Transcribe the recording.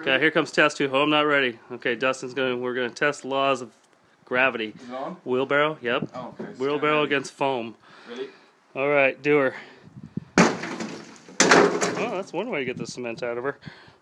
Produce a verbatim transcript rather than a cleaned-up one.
Okay, here comes test two. Oh, I'm not ready. Okay, Dustin's going. We're going to test laws of gravity. Is it on? Wheelbarrow. Yep. Oh, okay. Wheelbarrow against foam. Ready? All right, do her. Oh, that's one way to get the cement out of her.